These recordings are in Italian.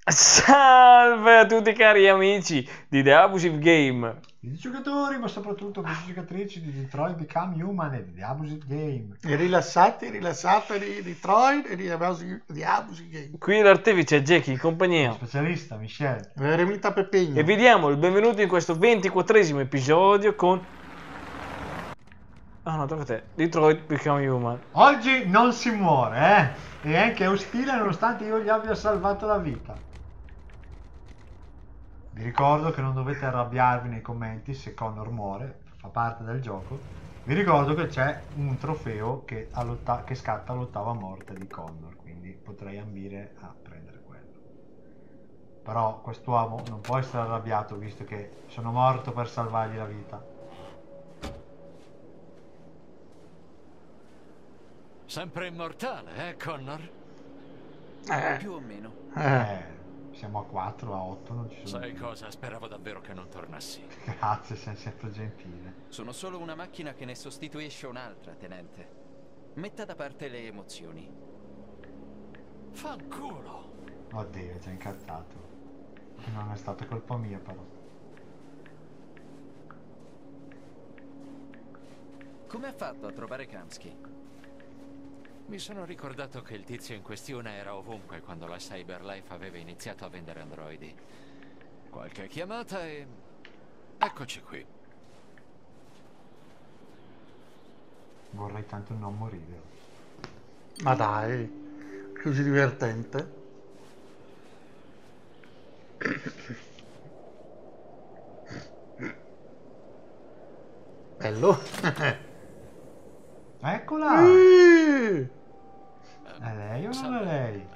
Salve a tutti cari amici di The Abusive Game. I giocatori, ma soprattutto queste giocatrici di Detroit Become Human e di The Abusive Game. I rilassati di Detroit e di Abusive Game. Qui l'artefice Jackie in Lo compagnia specialista Michelle. Eremita Pepegno. e vi diamo il benvenuto in questo 24esimo episodio con... Ah no, tocca a te. Detroit Become Human. Oggi non si muore, eh? E anche è ostile nonostante io gli abbia salvato la vita. Vi ricordo che non dovete arrabbiarvi nei commenti se Connor muore, fa parte del gioco. Vi ricordo che c'è un trofeo che scatta all'ottava morte di Connor, quindi potrei ambire a prendere quello. Però quest'uomo non può essere arrabbiato visto che sono morto per salvargli la vita. Sempre immortale, Connor? Più o meno. Siamo a 4, a 8 non ci sono. Sai cosa? Speravo davvero che non tornassi. Grazie, sei sempre gentile. Sono solo una macchina che ne sostituisce un'altra, tenente. Metta da parte le emozioni. Fanculo! Oddio, è già incartato. Non è stata colpa mia però. Come ha fatto a trovare Kamsky? Mi sono ricordato che il tizio in questione era ovunque quando la Cyberlife aveva iniziato a vendere androidi. Qualche chiamata e... eccoci qui. Vorrei tanto non morire. Ma dai, così divertente. Bello. Eccola! È lei o non è lei?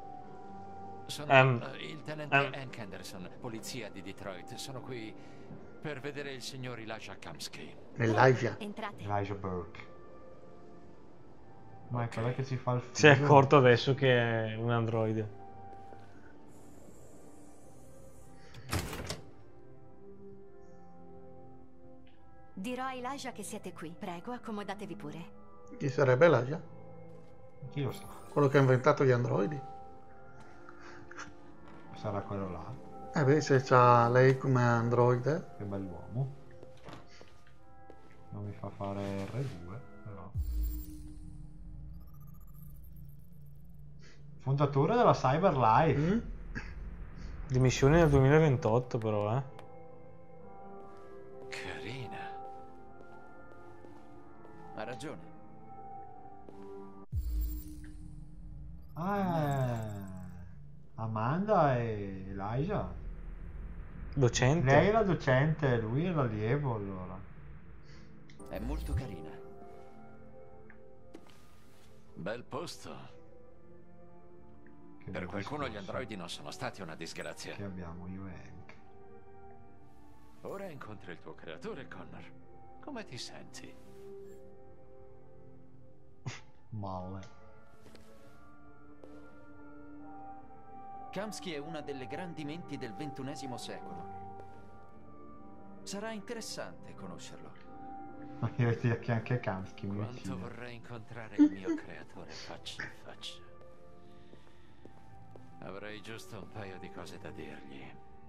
Sono il tenente Hank Anderson, polizia di Detroit. Sono qui per vedere il signor Elijah Kamsky. Elijah. Entrate. Elijah Burke. Ma è quella che ci fa il figlio. Si è accorto adesso che è un androide. Dirò a Elijah che siete qui. Prego, accomodatevi pure. Chi sarebbe Elijah? Chi lo sa? Quello che ha inventato gli androidi. Sarà quello là. Beh, se c'ha lei come androide. Che bell'uomo. Non mi fa fare R2, però. Fondatore della Cyberlife. Dimissioni nel 2028 però, Carina. Ha ragione. Amanda e Elijah. Docente. Lei è la docente, lui è l'allievo allora. È molto carina. Bel posto. Che Per bel qualcuno gli discorso androidi non sono stati una disgrazia. che abbiamo io e Hank. Ora incontri il tuo creatore, Connor. Come ti senti? Male. Kamsky è una delle grandi menti del XXI secolo. Sarà interessante conoscerlo. Ma io direi che anche Kamsky mi Quanto uccide. vorrei incontrare il mio creatore faccia in faccia. Avrei giusto un paio di cose da dirgli.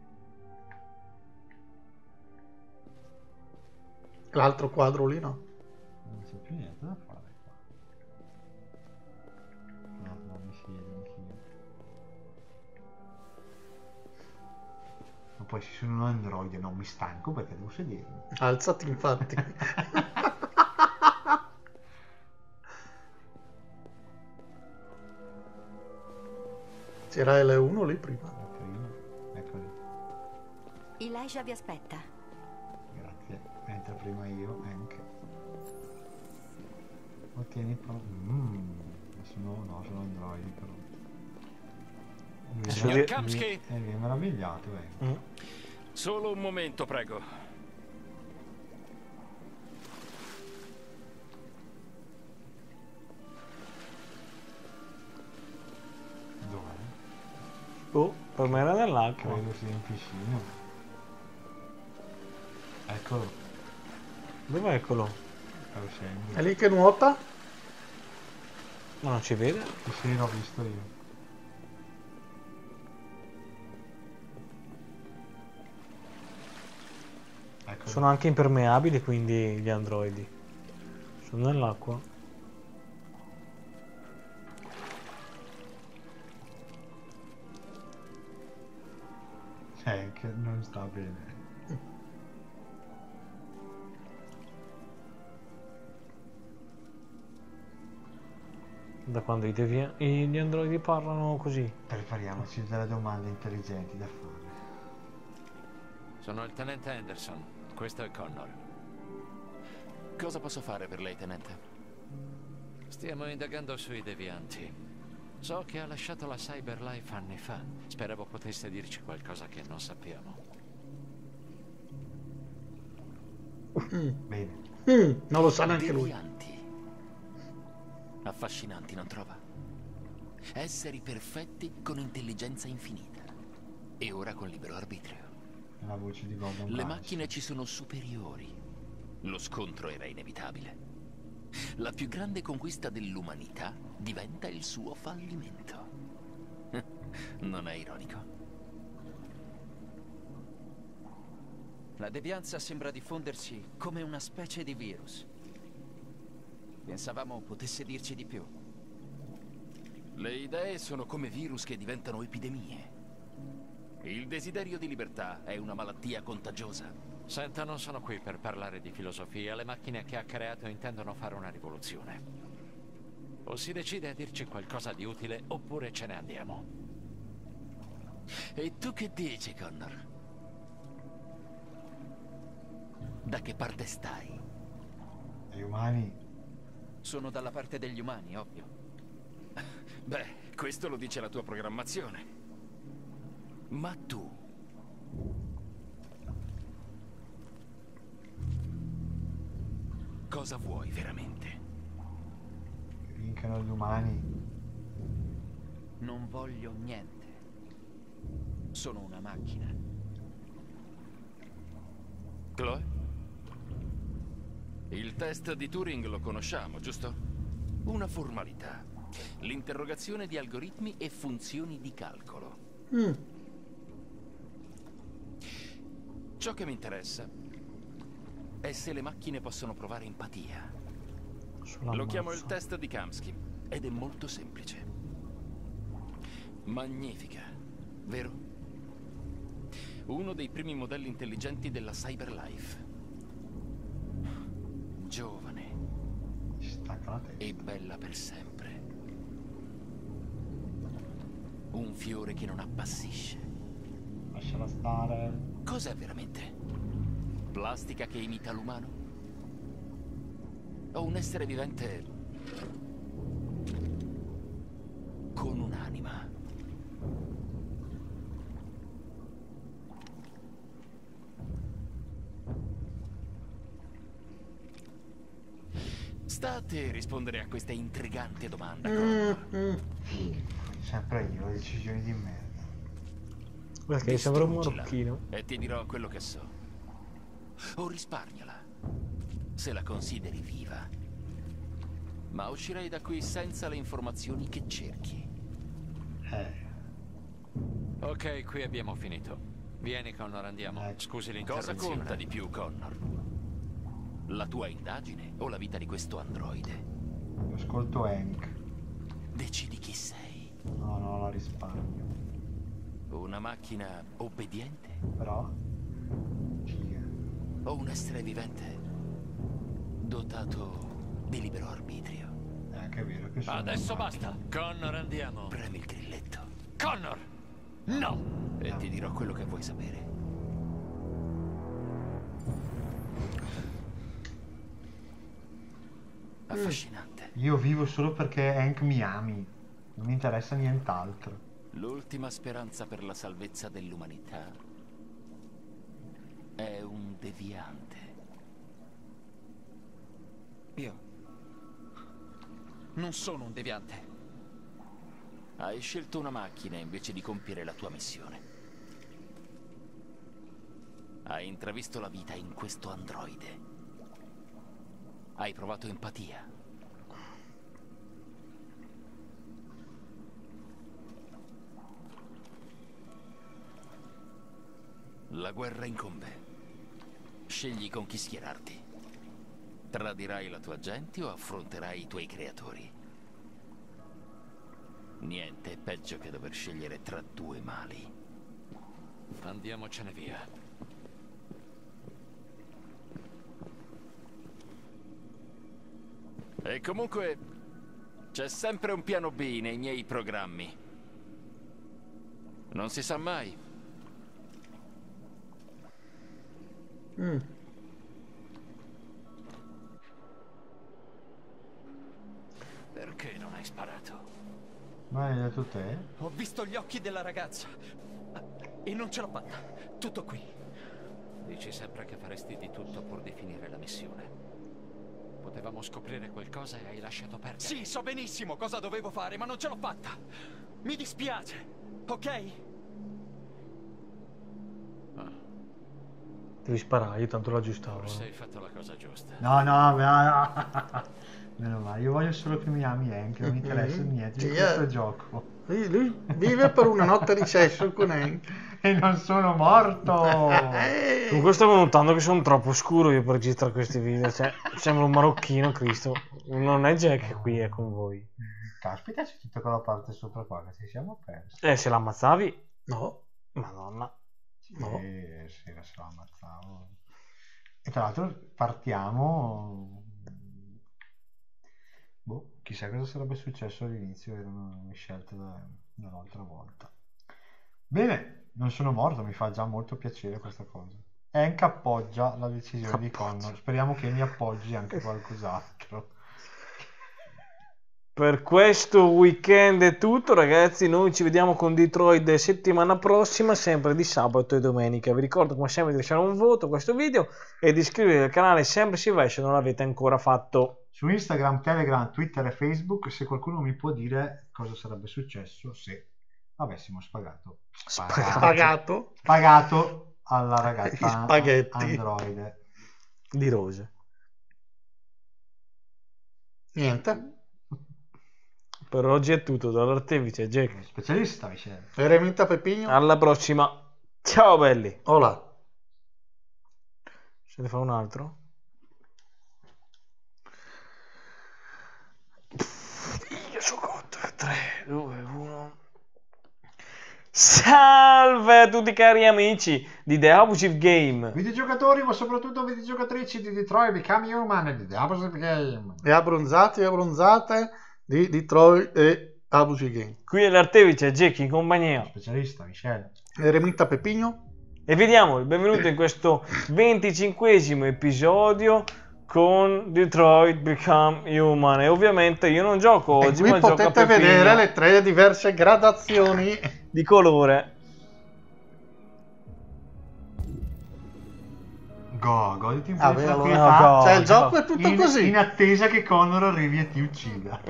L'altro quadro lì no. Non c'è più niente da fare qua. No, non mi siedo anch'io. Ma poi se sono un androide non mi stanco perché devo sedermi. Alzati infatti. C'era L1 lì prima. Prima, eccoli, Elijah vi aspetta. grazie. Mentre prima io, Hank. Ottieni no, sono androidi però. Signor Kamsky? Mi è meravigliato, Hank. Solo un momento, prego. Dov'è? Oh, per me era nell'acqua. Credo sia in piscina. Eccolo. Dov'è eccolo? È lì che nuota? Ma non ci vede? Sì, l'ho visto io. Ecco. Sono anche impermeabili, quindi gli androidi. Sono nell'acqua. Che non sta bene. Da quando gli androidi parlano così. Prepariamoci delle domande intelligenti da fare. Sono il tenente Anderson. Questo è Connor. Cosa posso fare per lei, tenente? Stiamo indagando sui devianti. So che ha lasciato la Cyberlife anni fa. Speravo potesse dirci qualcosa che non sappiamo. Bene. Non lo sa neanche lui. Devianti. Affascinanti, non trova? Esseri perfetti con intelligenza infinita. E ora con libero arbitrio. La voce di Gordon Le Banks. macchine ci sono superiori. Lo scontro era inevitabile. La più grande conquista dell'umanità diventa il suo fallimento. Non è ironico? La devianza sembra diffondersi come una specie di virus. Pensavamo potesse dirci di più. Le idee sono come virus che diventano epidemie. Il desiderio di libertà è una malattia contagiosa. Senta, non sono qui per parlare di filosofia. Le macchine che ha creato intendono fare una rivoluzione. O si decide a dirci qualcosa di utile, oppure ce ne andiamo. E tu che dici, Connor? Da che parte stai? Gli umani. Sono dalla parte degli umani, ovvio. Beh, questo lo dice la tua programmazione. Ma tu... cosa vuoi veramente? Che vincano gli umani. Non voglio niente. Sono una macchina. Chloe? Il test di Turing lo conosciamo, giusto? Una formalità. L'interrogazione di algoritmi e funzioni di calcolo. Ciò che mi interessa è se le macchine possono provare empatia. Lo chiamo il test di Kamsky ed è molto semplice. Magnifica, vero? Uno dei primi modelli intelligenti della Cyberlife. Giovane Stacca la testa. e bella per sempre. Un fiore che non appassisce. Lasciala stare. Cos'è veramente? Plastica che imita l'umano? O un essere vivente con un'anima? Sta a te rispondere a questa intrigante domanda, Connor. Sempre io, decisioni di merda. Perché sembra un Distruggila marocchino. e ti dirò quello che so. O risparmiala, se la consideri viva. Ma uscirei da qui senza le informazioni che cerchi. Ok, qui abbiamo finito. Vieni, Connor, andiamo. Scusi Cosa l'interruzione. conta di più, Connor? La tua indagine o la vita di questo androide? Io ascolto Hank. Decidi chi sei. No, la risparmio. Una macchina obbediente Però. Figa. o un essere vivente dotato di libero arbitrio? È anche vero che sono. Adesso una basta. Connor, andiamo. Premi il grilletto Connor! No! e ti dirò quello che vuoi sapere. Affascinante. Io vivo solo perché Hank mi ami. Non mi interessa nient'altro. L'ultima speranza per la salvezza dell'umanità è un deviante. Io non sono un deviante. Hai scelto una macchina invece di compiere la tua missione. Hai intravisto la vita in questo androide. Hai provato empatia. La guerra incombe. scegli con chi schierarti. Tradirai la tua gente o affronterai i tuoi creatori? Niente è peggio che dover scegliere tra due mali. Andiamocene via. E comunque c'è sempre un piano B nei miei programmi. Non si sa mai. Perché non hai sparato? Ma hai detto te? Ho visto gli occhi della ragazza e non ce l'ho fatta. Tutto qui. Dici sempre che faresti di tutto pur di finire la missione. Potevamo scoprire qualcosa e hai lasciato perdere. Sì, so benissimo cosa dovevo fare, ma non ce l'ho fatta. Mi dispiace, ok? Devi sparare, io tanto l'aggiustavo. Forse hai fatto la cosa giusta. No, no, no. Meno male, io voglio solo che mi ami Hank, non mi interessa niente di questo gioco. Lui vive per una notte di sesso con Hank. E non sono morto! Con questo sto notando che sono troppo scuro io per registrare questi video. Cioè, sembra un marocchino, Cristo. Non è Jack qui, è con voi. Caspita, c'è tutta quella parte sopra qua che ci siamo persi. Se l'ammazzavi? No. Madonna. No. Sì, se lo ammazzavo. E tra l'altro partiamo... Boh, chissà cosa sarebbe successo all'inizio, erano le scelte dall'altra volta. Bene, non sono morto, mi fa già molto piacere questa cosa. Hank appoggia la decisione di Connor, speriamo che mi appoggi anche qualcos'altro. Per questo weekend è tutto, ragazzi. Noi ci vediamo con Detroit settimana prossima, sempre di sabato e domenica. Vi ricordo come sempre di lasciare un voto a questo video e di iscrivervi al canale sempre se non l'avete ancora fatto. Su Instagram, Telegram, Twitter e Facebook, se qualcuno mi può dire cosa sarebbe successo se avessimo pagato alla ragazza androide di rose. Niente. Per oggi è tutto, dall'Artefice Jack, specialista Michele. Eremita Pepigno. alla prossima, ciao belli. Hola. Se ne fa un altro? Io sono cotto. 3, 2, 1. Salve a tutti cari amici di The Abusive Game. Videogiocatori, ma soprattutto videogiocatrici di Detroit Become Human e di The Abusive Game. E abbronzati e abbronzate di Detroit e Abusive Game. Qui è l'Artefice Jack in compagnia. Specialista Michele. Eremita Pepigno. E vi diamo il benvenuto in questo 25esimo episodio con Detroit Become Human. E ovviamente io non gioco oggi, Qui ma gioco a potete Peppino vedere le 3 diverse gradazioni di colore. Goditi un po' di vero, tranquillità. cioè il gioco è tutto così. In attesa che Connor arrivi e ti uccida.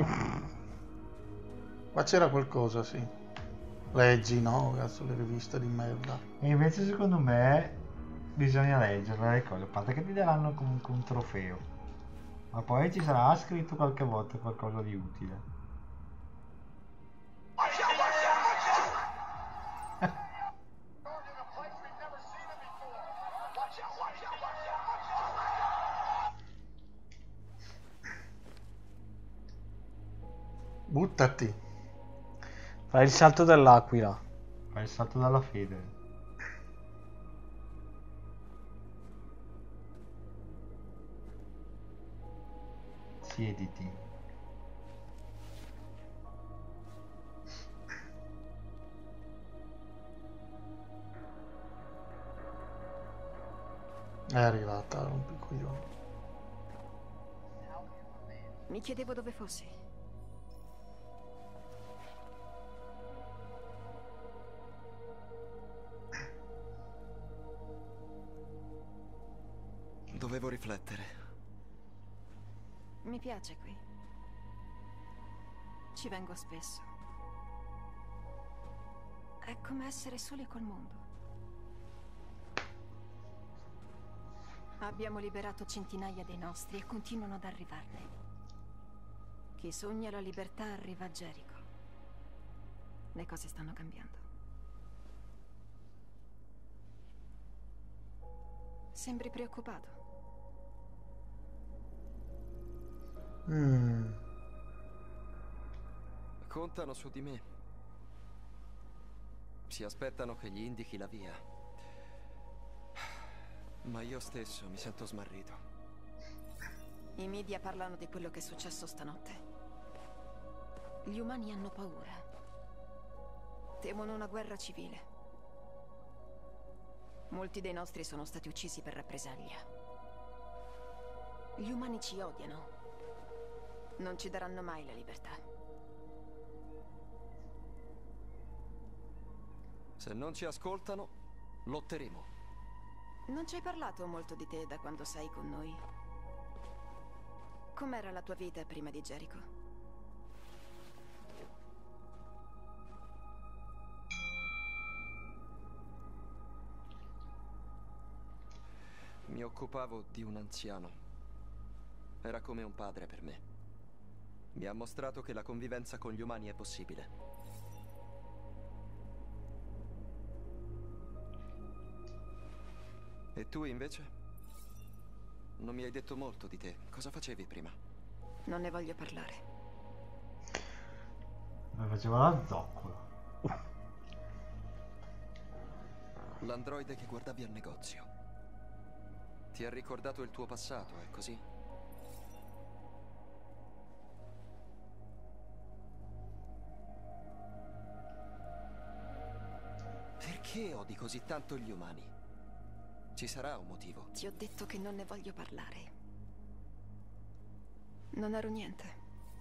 Qua c'era qualcosa, sì. Leggi, no? Cazzo, le riviste di merda. E invece secondo me bisogna leggerle le cose, a parte che ti daranno comunque un trofeo, ma poi ci sarà scritto qualche volta qualcosa di utile. Buttati. Fai il salto dell'aquila. Fai il salto dalla fede. Siediti. È arrivata, rompicoglioni. Mi chiedevo dove fossi. Dovevo riflettere. Mi piace qui. Ci vengo spesso. È come essere soli col mondo. Abbiamo liberato centinaia dei nostri e continuano ad arrivarne. Chi sogna la libertà arriva a Jericho. Le cose stanno cambiando. Sembri preoccupato. Contano su di me. Si aspettano che gli indichi la via. Ma io stesso mi sento smarrito. I media parlano di quello che è successo stanotte. Gli umani hanno paura. Temono una guerra civile. Molti dei nostri sono stati uccisi per rappresaglia. Gli umani ci odiano. Non ci daranno mai la libertà. Se non ci ascoltano, lotteremo. Non ci hai parlato molto di te da quando sei con noi. Com'era la tua vita prima di Jericho? Mi occupavo di un anziano. Era come un padre per me. Mi ha mostrato che la convivenza con gli umani è possibile. E tu invece? Non mi hai detto molto di te. Cosa facevi prima? Non ne voglio parlare. Faceva la zoccola. L'androide che guardavi al negozio. Ti ha ricordato il tuo passato, è così? Perché odi così tanto gli umani? Ci sarà un motivo. Ti ho detto che non ne voglio parlare. Non ero niente.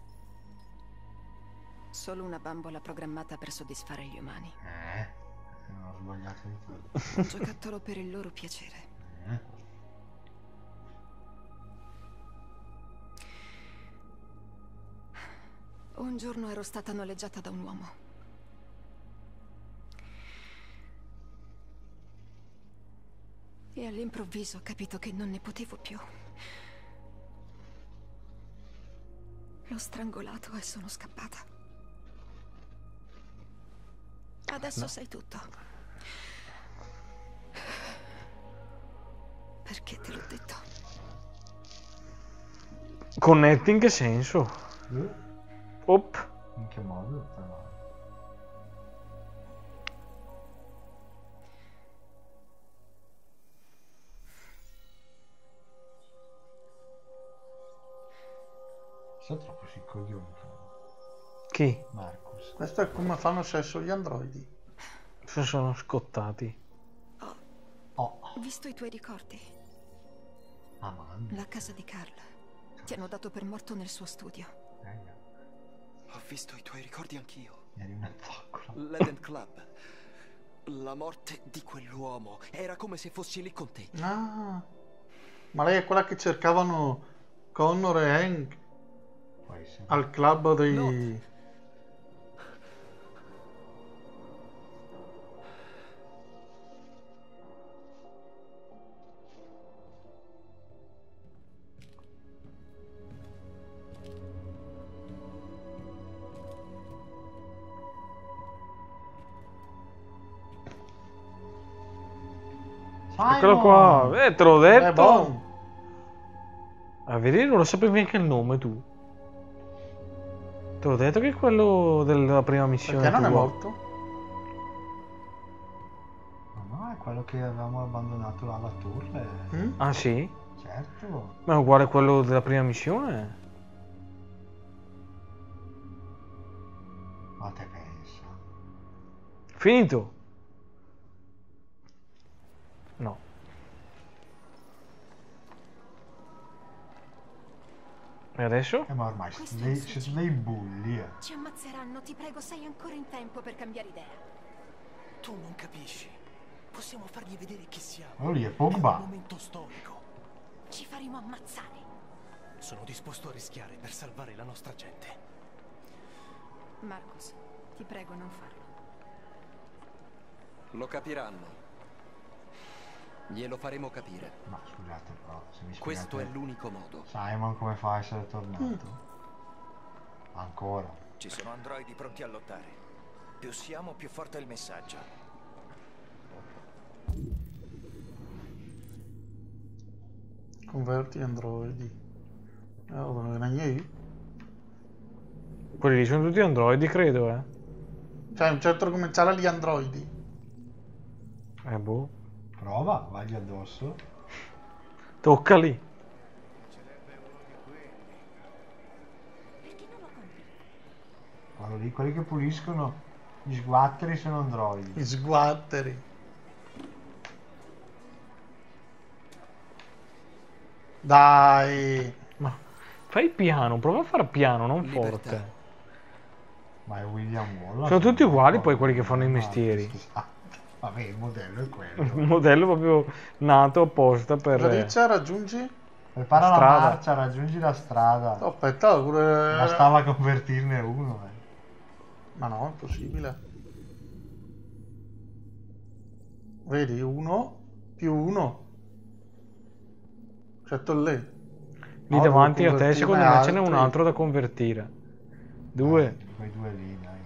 Solo una bambola programmata per soddisfare gli umani. Non ho sbagliato di tutto. Un giocattolo per il loro piacere. Un giorno ero stata noleggiata da un uomo. E all'improvviso ho capito che non ne potevo più. L'ho strangolato e sono scappata. Adesso sai tutto. Perché te l'ho detto? Connetti in che senso? Op. In che modo? Tra l'altro. Sono troppo si coglioni. Chi? Marcus. Questo è come fanno sesso gli androidi. Sono scottati. Oh. Ho visto i tuoi ricordi. Amanda. La casa di Carl. Ti hanno dato per morto nel suo studio. Ho visto i tuoi ricordi anch'io. Eri una zoccola. L'Eden Club. La morte di quell'uomo. Era come se fossi lì con te. Ah. Ma lei è quella che cercavano Connor e Hank al club dei... No. Eccolo qua, te l'ho detto. Bon. A vedere, non lo sapevi neanche il nome tu. Te l'ho detto che è quello della prima missione. Perché non è tua. morto? No, è quello che avevamo abbandonato là alla torre. Ah sì? Certo. Ma è uguale a quello della prima missione? Ma te pensa? Finito? No. E adesso? Ma ormai siete dei bulli. Ci ammazzeranno, ti prego, sei ancora in tempo per cambiare idea. Tu non capisci. Possiamo fargli vedere chi siamo. Quello lì è Pogba. È un momento storico. Ci faremo ammazzare. Sono disposto a rischiare per salvare la nostra gente. Marcus, ti prego non farlo. Lo capiranno. Glielo faremo capire. Ma scusate però, se mi spiegate... Questo è l'unico modo. Simon come fa a essere tornato? Ancora. Ci sono androidi pronti a lottare. Più siamo, più forte è il messaggio. Converti androidi. Non è niente. Quelli lì sono tutti androidi, credo, eh. Cioè, un certo cominciare agli androidi. Boh. Prova, vagli addosso. Toccali. Quello lì, quelli che puliscono gli sguatteri sono androidi. Gli sguatteri. Dai. Ma fai piano, prova a fare piano, non Libertà. forte. Ma è William Wallace. Sono tutti uguali poi quelli che fanno i mestieri. Vabbè, il modello è Un quello. modello proprio nato apposta per... Cosa dice? Raggiungi? Prepara la strada. marcia, raggiungi la strada. Oh, aspetta, pure... Bastava convertirne uno. Ma no, è possibile. Vedi, 1 più 1. Certo lì. Lì No, davanti devo a te secondo me ce n'è un convertirne altro da convertire. 2. Quei due lì, dai.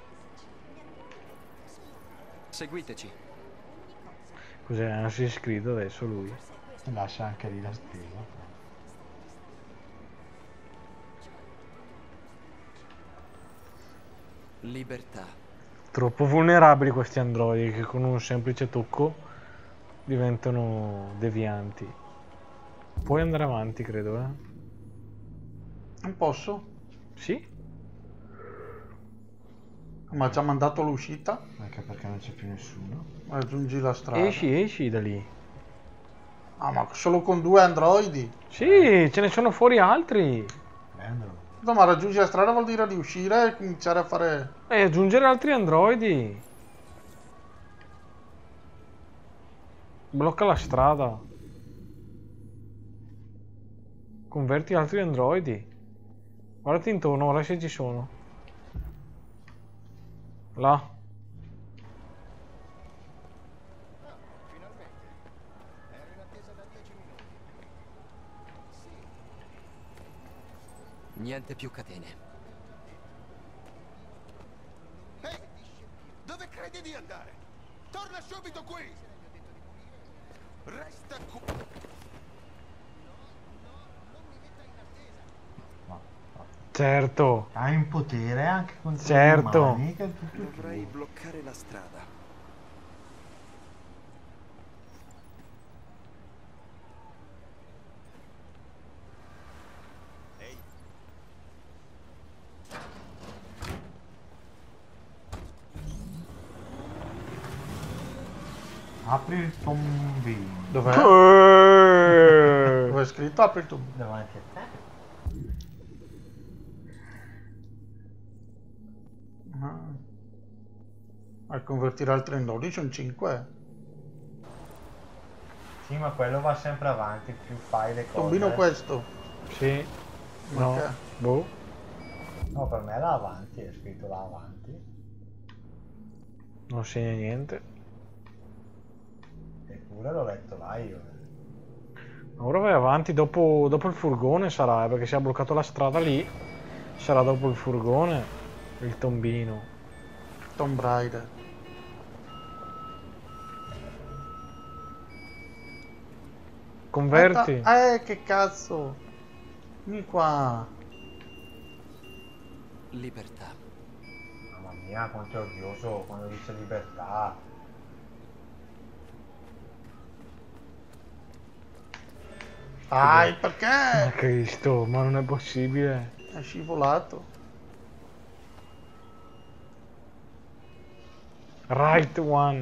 Seguiteci. Cos'è? Non si è iscritto adesso lui. Lascia anche lì la stella. Libertà. Troppo vulnerabili questi androidi che con un semplice tocco diventano devianti. Puoi andare avanti, credo, eh? Non posso? Sì? Ma ha già mandato l'uscita? Anche perché non c'è più nessuno. Raggiungi la strada. Esci da lì. Ah, ma solo con 2 androidi? Sì, ce ne sono fuori altri. Prendilo. No, ma raggiungi la strada vuol dire di uscire e cominciare a fare... E aggiungere altri androidi. Blocca la strada. Converti altri androidi. Guardati intorno, guarda se ci sono. Là. Niente più catene. Ehi, dove credi di andare? Torna subito qui! Resta qui! Certo. Hai un potere anche contro Certo. gli umani che è tutto Dovrei tuo. bloccare la strada. Apri il tombino. Dov'è? Dove è scritto apri il tubo? Davanti a te. A convertire altri androidi sono 5. Sì, ma quello va sempre avanti, più fai le cose. Tombino questo. Sì. No. Ok. Boh. No, per me è là avanti, è scritto là avanti. Non segna niente. Eppure l'ho letto là io. Ora vai avanti dopo il furgone sarà, perché si è bloccato la strada lì. Sarà dopo il furgone il tombino. Tomb Raider. Converti. Aspetta, che cazzo. Vieni qua. Libertà. Mamma mia, quanto è odioso quando dice libertà. Dai, perché? Ma Cristo, ma non è possibile. È scivolato. Right one.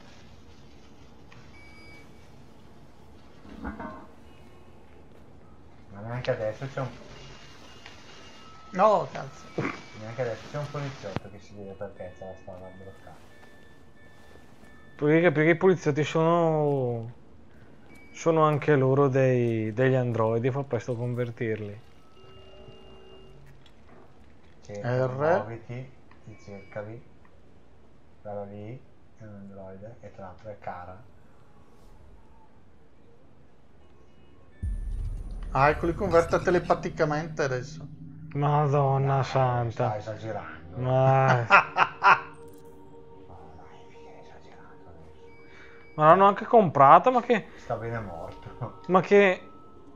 Ma neanche adesso c'è un... No, cazzo. Neanche adesso c'è un poliziotto che si vede perché c'è la strada bloccata. Perché i poliziotti sono anche loro degli androidi, fa presto a convertirli. Sì, R. muoviti, ti cercavi. Quello lì è un androide e tra l'altro è cara. Ah, ecco, li converte telepaticamente adesso. Madonna Stai santa. esagerando. Ma... Stai esagerando adesso. ma l'hanno anche comprata, ma che... Sta bene morto. Ma che...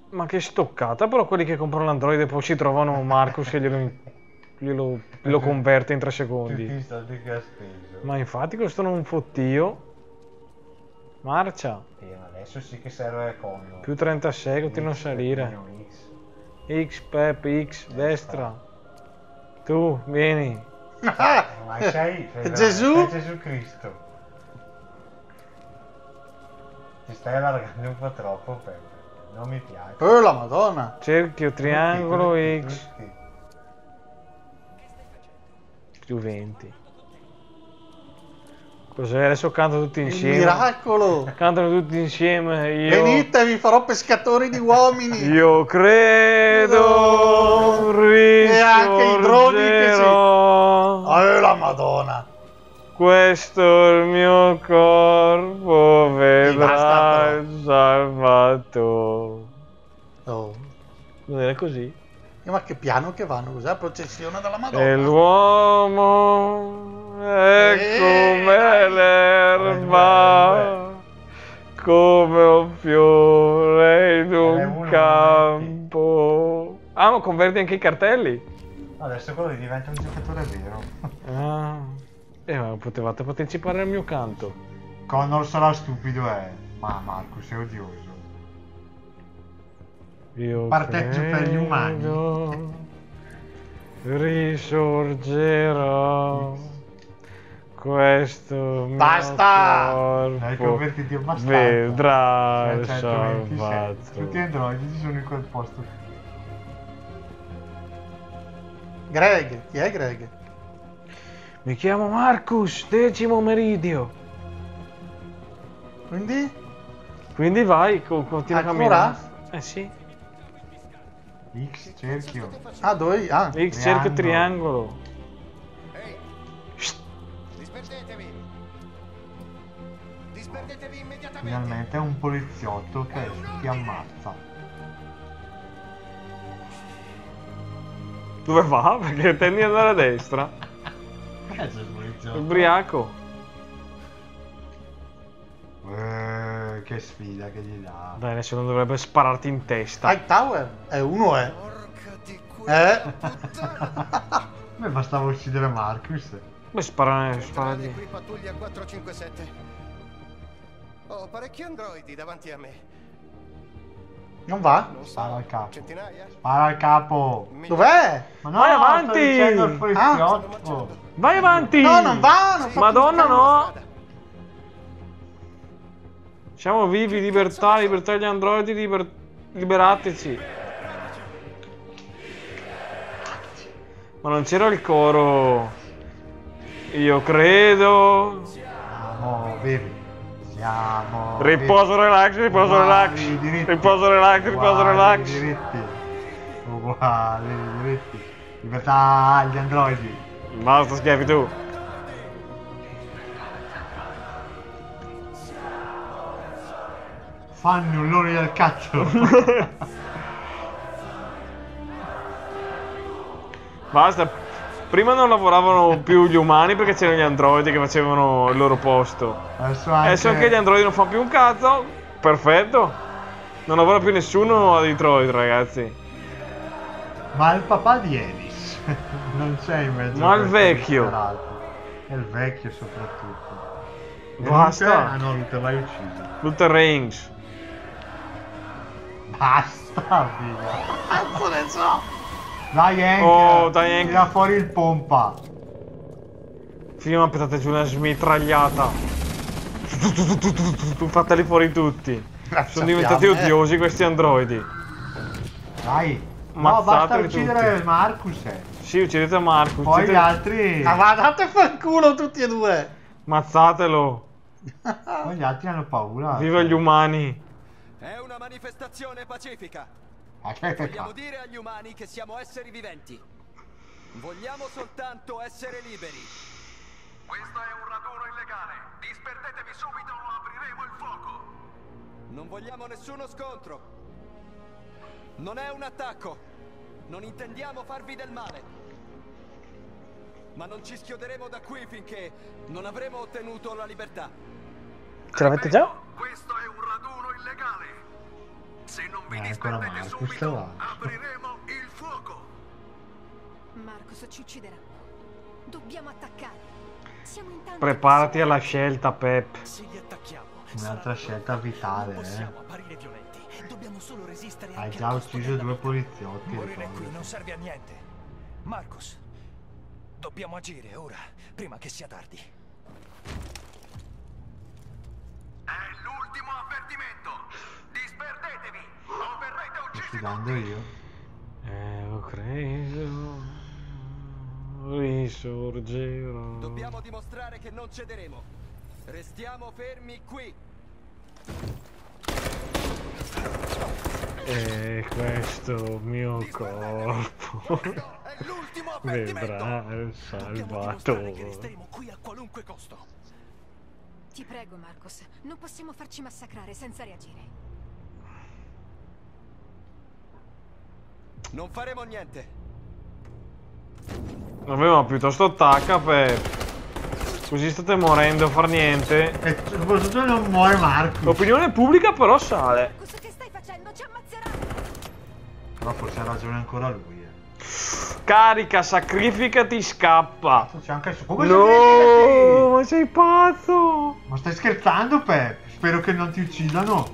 Ma che stoccata, però quelli che comprano l'Android e poi si trovano Marcus che glielo converte in 3 secondi. Tutti i soldi che ha speso. Ma infatti costano un fottio. Marcia. Ma adesso sì che serve Connor. Più 36, continua a salire. X, Pep, X, destra. Tu, vieni. Ma sei Gesù? Gesù Cristo. Ti stai allargando un po' troppo, Peppe. Non mi piace. Oh la Madonna. Cerchio, triangolo, Tutti. X. Più 20. Cos'è? Adesso cantano tutti Il insieme. miracolo. Cantano tutti insieme. Venite, vi farò pescatori di uomini. Io credo E anche i droni che si... risorgerò. Oh la Madonna. Questo il mio corpo vedrà basta, il Salvatore. Oh. Non era così? Ma che piano che vanno, cos'è la processione della Madonna? E l'uomo è come l'erba, come un fiore in un campo. Ah, ma converti anche i cartelli? Adesso quello diventa un giocatore vero. Ah, ma potevate partecipare al mio canto. Connor sarà stupido, ma Marcus è odioso. Io Parteggio per gli umani. Risorgerò. Questo mio Basta! Hai corpo convertiti abbastanza. vedrà il 126. Salvatore. Tutti gli androidi sono in quel posto. Greg, chi è Greg? Mi chiamo Marcus, 10° meridio. Quindi vai, continua a camminare. Sì. X cerchio. Ah, dove? Ah. X cerchio triangolo. Disperdetevi! Disperdetevi immediatamente! Finalmente è un poliziotto che ti ammazza. Dove va? Perché tendi ad andare a destra. Che c'è il poliziotto? Ubriaco. Che sfida che gli dà. Dai, nessuno dovrebbe spararti in testa. High Tower. È uno, Beh, bastava uccidere Marcus. Beh, sparagli. Qui pattuglia 457. Ho parecchi androidi davanti a me. Non va? Spara al capo. Centinaia? Spara al capo. Dov'è? Ma no, Vai sto avanti! dicendo il poliziotto. Vai avanti! No, non va! Non fa Madonna, più no! Siamo vivi, libertà agli androidi, liberateci. Ma non c'era il coro. Io credo. Siamo vivi. Siamo Riposo, relax, riposo, relax. Riposo, relax, riposo, relax. Diritti. Uguali diritti. Libertà agli androidi. Basta, schiavitù. Fannulloni del cazzo. Basta. Prima non lavoravano più gli umani perché c'erano gli androidi che facevano il loro posto. Adesso anche gli androidi non fanno più un cazzo. Perfetto. Non lavora più nessuno a Detroit, ragazzi. Ma il papà di Elis non c'è in mezzo. Ma il vecchio. È il vecchio soprattutto. Basta. Ah no, Luther l'hai ucciso. Luther Reigns. Basta, figa. Cazzo ne so! Dai Hank, Oh, dai, Hank. tira fuori il pompa. Prima aspettate giù una smitragliata. Fateli fuori tutti. Sono diventati odiosi questi androidi. Dai. No, basta uccidere tutti. Marcus. Sì, uccidete Marcus. Poi gli altri. Ma date fanculo tutti e due! Ammazzatelo. Poi gli altri hanno paura. Viva gli umani. È una manifestazione pacifica. Vogliamo dire agli umani che siamo esseri viventi. Vogliamo soltanto essere liberi. Questo è un raduno illegale. Disperdetevi subito o apriremo il fuoco. Non vogliamo nessuno scontro. Non è un attacco. Non intendiamo farvi del male. Ma non ci schioderemo da qui finché non avremo ottenuto la libertà. Ce l'avete già? Questo è un raduno illegale. Se non vi ancora disperdete Marcus subito, davanti. apriremo il fuoco. Marcus ci ucciderà. Dobbiamo attaccare. Siamo in tanti. Preparati alla scelta, Pep. Se li attacchiamo, Un'altra scelta vitale, non possiamo apparire violenti. Dobbiamo solo resistere Hai anche già al costo ucciso della 2 vita. poliziotti. Morire qui ricordati. non serve a niente. Marcus, dobbiamo agire ora, prima che sia tardi. È l'ultimo avvertimento. Disperdetevi o verrete Sto uccisi sfidando tutti. io. Ho creso, risorgerò. Dobbiamo dimostrare che non cederemo. Restiamo fermi qui. E questo mio corpo È l'ultimo avvertimento. vedrà il Dobbiamo dimostrare che salvatore. resteremo qui a qualunque costo. Ti prego, Marcus, non possiamo farci massacrare senza reagire. Non faremo niente. Vabbè, ma piuttosto attacca, Pep. Così state morendo a far niente. E soprattutto non muore Marcus. L'opinione pubblica però sale. Marcus, che stai facendo? Ci ammazzeranno! Però forse ha ragione ancora lui. Carica, sacrificati, scappa. C'è anche il come No, ma sei pazzo. Ma stai scherzando, Pep? Spero che non ti uccidano.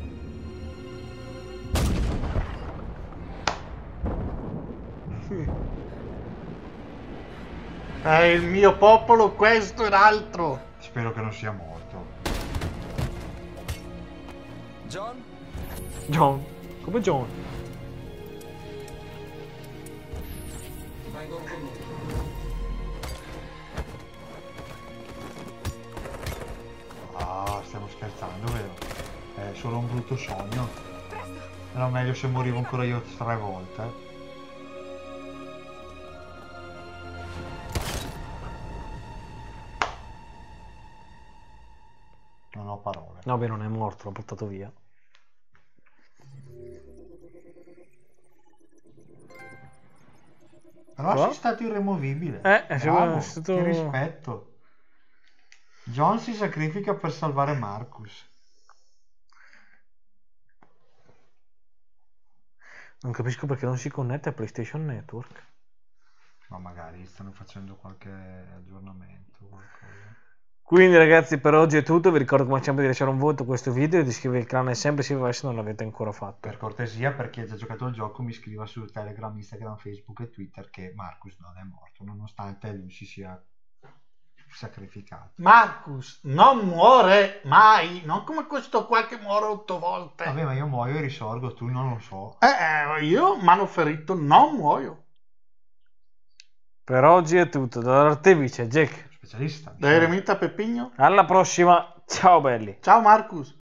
È il mio popolo, questo e l'altro. Spero che non sia morto. John? John, come John? Vengo con me. Ah, stiamo scherzando, vero? È solo un brutto sogno. Era meglio se morivo ancora io 3 volte. Non ho parole. No, beh, non è morto, l'ho portato via. Però Qua? sei stato irremovibile. È Bravo, stato... che rispetto. John si sacrifica per salvare Marcus. Non capisco perché non si connette a PlayStation Network. Ma magari stanno facendo qualche aggiornamento. Qualcosa. Quindi ragazzi, per oggi è tutto. Vi ricordo come sempre di lasciare un voto a questo video e di iscrivervi al canale sempre se non l'avete ancora fatto. Per cortesia, per chi ha già giocato il gioco, mi scriva su Telegram, Instagram, Facebook e Twitter che Marcus non è morto, nonostante lui si sia sacrificato. Marcus non muore mai, non come questo qua che muore 8 volte. Vabbè, ma io muoio e risorgo, tu non lo so. Io mano ferito non muoio. Per oggi è tutto. Dall'artefice Jack, Specialista. Da Eremita Peppigno. alla prossima. Ciao belli. Ciao Marcus.